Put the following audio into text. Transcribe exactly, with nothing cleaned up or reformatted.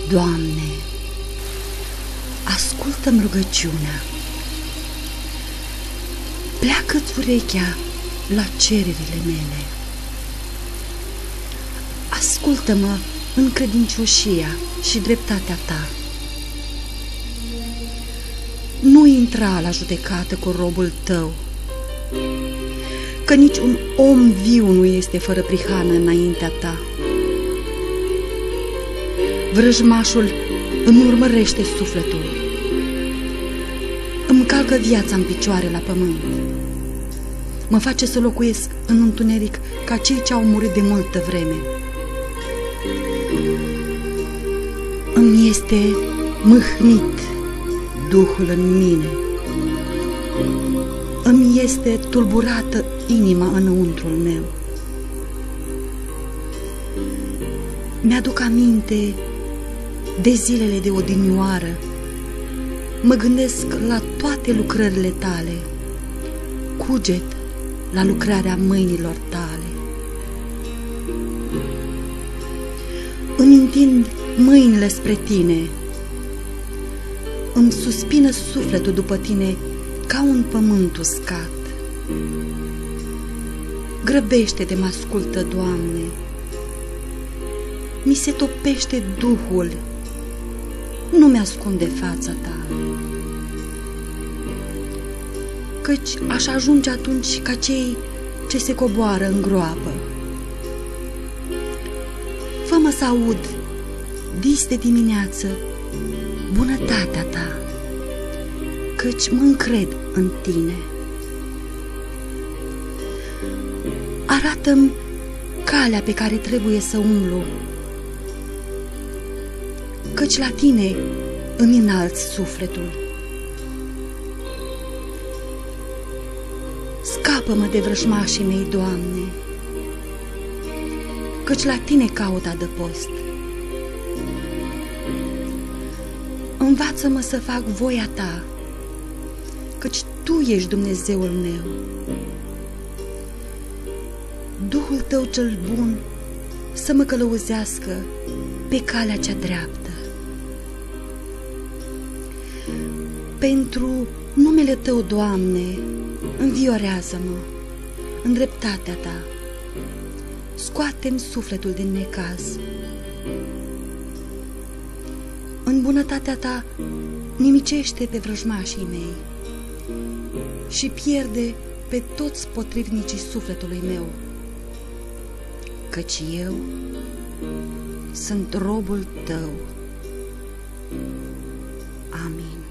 Doamne, ascultă-mi rugăciunea, pleacă-ți urechea la cererile mele. Ascultă-mă în credincioșia și dreptatea ta. Nu intra la judecată cu robul tău, că nici un om viu nu este fără prihană înaintea ta. Vrăjmașul îmi urmărește sufletul, îmi calcă viața în picioare la pământ, mă face să locuiesc în întuneric ca cei ce au murit de multă vreme. Îmi este mâhnit Duhul în mine, îmi este tulburată inima înăuntrul meu. Mi-aduc aminte de zilele de odinioară, mă gândesc la toate lucrările tale, cuget la lucrarea mâinilor tale. Îmi întind mâinile spre tine, îmi suspină sufletul după tine ca un pământ uscat. Grăbește de mă ascultă, Doamne, mi se topește Duhul, nu mi-ascunde fața ta, căci aș ajunge atunci ca cei ce se coboară în groapă. Fă-mă să aud dis de dimineață bunătatea ta, căci mă încred în tine. Arată-mi calea pe care trebuie să umblu, căci la tine îmi înalți sufletul. Scapă-mă de vrăjmașii mei, Doamne, căci la tine caut adăpost. Învață-mă să fac voia ta, căci tu ești Dumnezeul meu. Duhul tău cel bun să mă călăuzească pe calea cea dreaptă. Pentru numele tău, Doamne, înviorează-mă în dreptatea ta, scoate-mi sufletul din necaz. În bunătatea ta nimicește pe vrăjmașii mei și pierde pe toți potrivnicii sufletului meu, căci eu sunt robul tău. Amin.